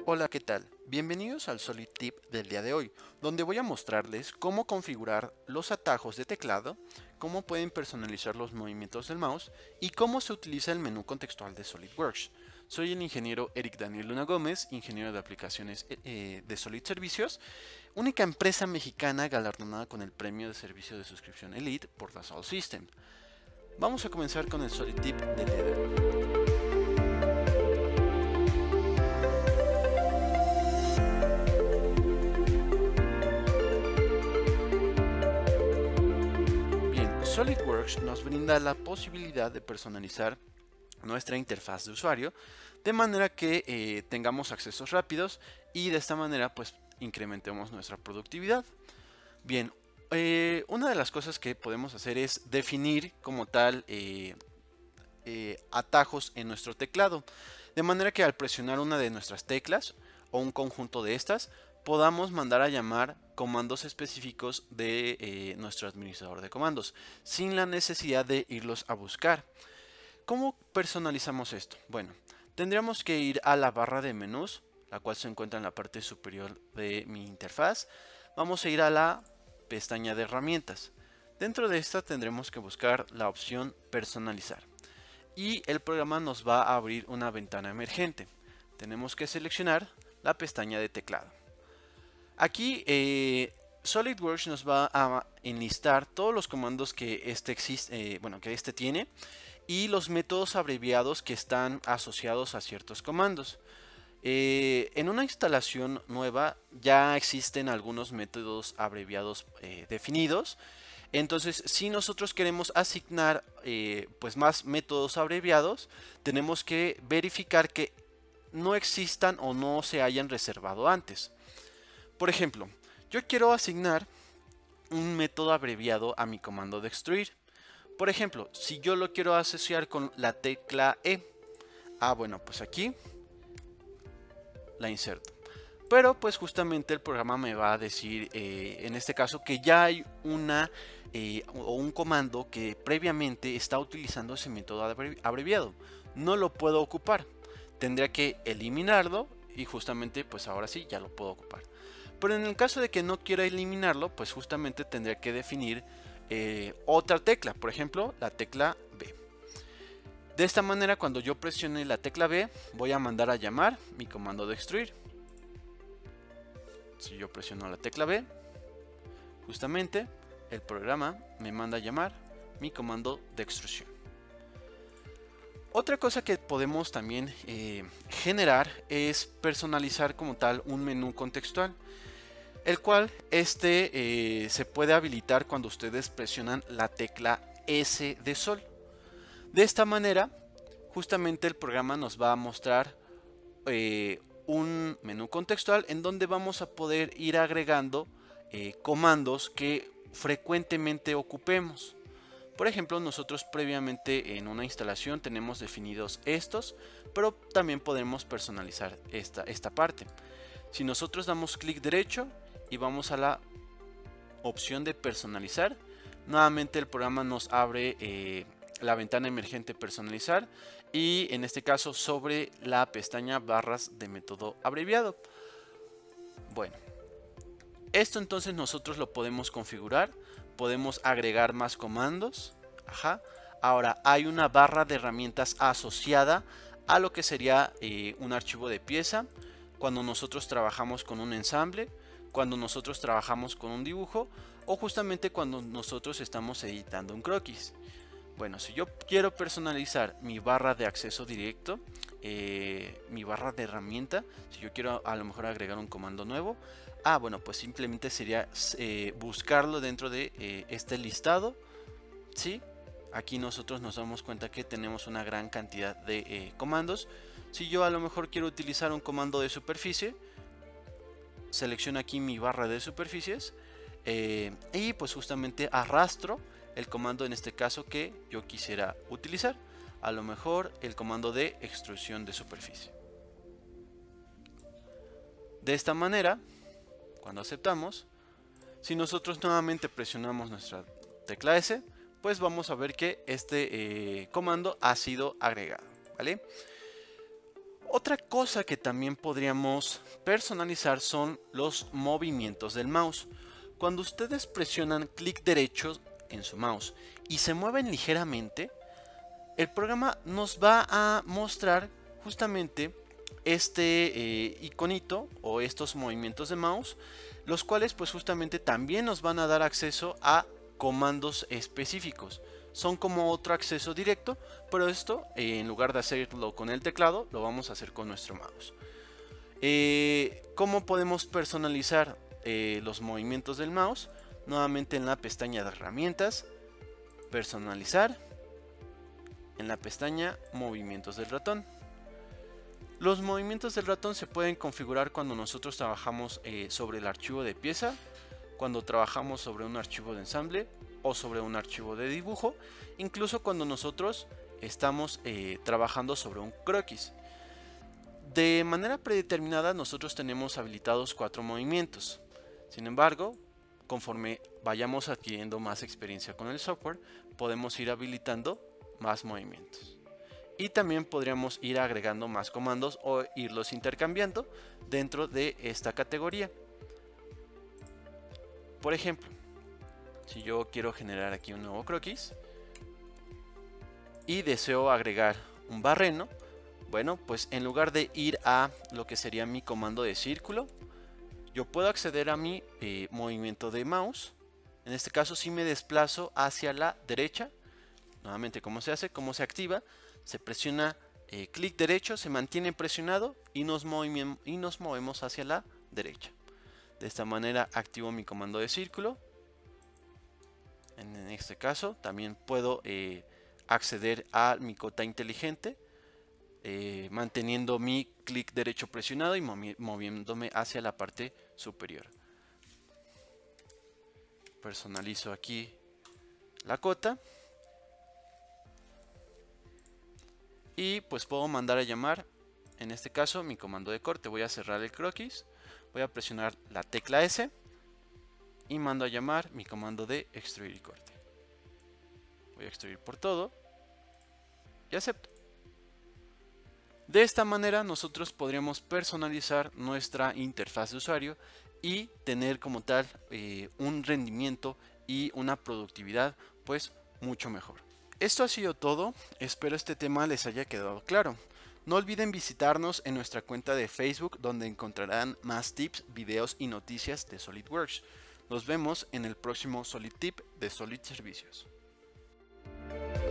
Hola, ¿qué tal? Bienvenidos al Solid Tip del día de hoy, donde voy a mostrarles cómo configurar los atajos de teclado, cómo pueden personalizar los movimientos del mouse y cómo se utiliza el menú contextual de SolidWorks. Soy el ingeniero Eric Daniel Luna Gómez, ingeniero de aplicaciones de Solid Servicios, única empresa mexicana galardonada con el premio de servicio de suscripción Elite por Dassault System. Vamos a comenzar con el Solid Tip del día de hoy. SolidWorks nos brinda la posibilidad de personalizar nuestra interfaz de usuario de manera que tengamos accesos rápidos y de esta manera pues incrementemos nuestra productividad. Bien, una de las cosas que podemos hacer es definir como tal atajos en nuestro teclado, de manera que al presionar una de nuestras teclas o un conjunto de estas podamos mandar a llamar comandos específicos de nuestro administrador de comandos, sin la necesidad de irlos a buscar. ¿Cómo personalizamos esto? Bueno, tendríamos que ir a la barra de menús, la cual se encuentra en la parte superior de mi interfaz. Vamos a ir a la pestaña de herramientas. Dentro de esta tendremos que buscar la opción personalizar. Y el programa nos va a abrir una ventana emergente. Tenemos que seleccionar la pestaña de teclado. Aquí SolidWorks nos va a enlistar todos los comandos que este tiene y los métodos abreviados que están asociados a ciertos comandos. En una instalación nueva ya existen algunos métodos abreviados definidos. Entonces, si nosotros queremos asignar pues más métodos abreviados, tenemos que verificar que no existan o no se hayan reservado antes. Por ejemplo, yo quiero asignar un método abreviado a mi comando de extruir. Por ejemplo, si yo lo quiero asociar con la tecla E, bueno, pues aquí la inserto. Pero pues justamente el programa me va a decir en este caso que ya hay un comando que previamente está utilizando ese método abreviado. No lo puedo ocupar. Tendría que eliminarlo y justamente pues ahora sí ya lo puedo ocupar. Pero en el caso de que no quiera eliminarlo, pues justamente tendría que definir otra tecla, por ejemplo la tecla B. De esta manera, cuando yo presione la tecla B, voy a mandar a llamar mi comando de extruir. Si yo presiono la tecla B, justamente el programa me manda a llamar mi comando de extrusión. Otra cosa que podemos también generar es personalizar como tal un menú contextual, el cual se puede habilitar cuando ustedes presionan la tecla S de sol. De esta manera, justamente el programa nos va a mostrar un menú contextual en donde vamos a poder ir agregando comandos que frecuentemente ocupemos. Por ejemplo, nosotros previamente en una instalación tenemos definidos estos, pero también podemos personalizar esta parte. Si nosotros damos clic derecho y vamos a la opción de personalizar, nuevamente el programa nos abre la ventana emergente personalizar y en este caso sobre la pestaña barras de método abreviado. Bueno, esto entonces nosotros lo podemos configurar, podemos agregar más comandos. Ahora hay una barra de herramientas asociada a lo que sería un archivo de pieza cuando nosotros trabajamos con un ensamble, cuando nosotros trabajamos con un dibujo o justamente cuando nosotros estamos editando un croquis. Bueno, si yo quiero personalizar mi barra de acceso directo, mi barra de herramienta, si yo quiero a lo mejor agregar un comando nuevo, bueno, pues simplemente sería buscarlo dentro de este listado, ¿sí? Aquí nosotros nos damos cuenta que tenemos una gran cantidad de comandos. Si yo a lo mejor quiero utilizar un comando de superficie, selecciono aquí mi barra de superficies y pues justamente arrastro el comando en este caso que yo quisiera utilizar, a lo mejor el comando de extrusión de superficie. De esta manera, cuando aceptamos, si nosotros nuevamente presionamos nuestra tecla S, pues vamos a ver que este comando ha sido agregado, ¿vale? Otra cosa que también podríamos personalizar son los movimientos del mouse. Cuando ustedes presionan clic derecho en su mouse y se mueven ligeramente, el programa nos va a mostrar justamente este iconito o estos movimientos de mouse, los cuales pues justamente también nos van a dar acceso a comandos específicos. Son como otro acceso directo, pero esto en lugar de hacerlo con el teclado, lo vamos a hacer con nuestro mouse. ¿Cómo podemos personalizar los movimientos del mouse? Nuevamente en la pestaña de herramientas, personalizar, en la pestaña movimientos del ratón. Los movimientos del ratón se pueden configurar cuando nosotros trabajamos sobre el archivo de pieza, cuando trabajamos sobre un archivo de ensamble o sobre un archivo de dibujo, incluso cuando nosotros estamos trabajando sobre un croquis. De manera predeterminada nosotros tenemos habilitados 4 movimientos. Sin embargo, conforme vayamos adquiriendo más experiencia con el software, podemos ir habilitando más movimientos. Y también podríamos ir agregando más comandos o irlos intercambiando dentro de esta categoría. Por ejemplo, si yo quiero generar aquí un nuevo croquis y deseo agregar un barreno, bueno, pues en lugar de ir a lo que sería mi comando de círculo, yo puedo acceder a mi movimiento de mouse. En este caso si me desplazo hacia la derecha. Nuevamente, ¿cómo se hace? ¿Cómo se activa? Se presiona clic derecho, se mantiene presionado y nos movemos hacia la derecha. De esta manera activo mi comando de círculo. En este caso también puedo acceder a mi cota inteligente, manteniendo mi clic derecho presionado y moviéndome hacia la parte superior. Personalizo aquí la cota. Y pues puedo mandar a llamar, en este caso, mi comando de corte. Voy a cerrar el croquis, voy a presionar la tecla S y mando a llamar mi comando de extruir y corte. Voy a extruir por todo y acepto. De esta manera nosotros podríamos personalizar nuestra interfaz de usuario y tener como tal un rendimiento y una productividad pues mucho mejor. Esto ha sido todo, espero este tema les haya quedado claro. No olviden visitarnos en nuestra cuenta de Facebook donde encontrarán más tips, videos y noticias de SolidWorks. Nos vemos en el próximo Solid Tip de Solid Servicios.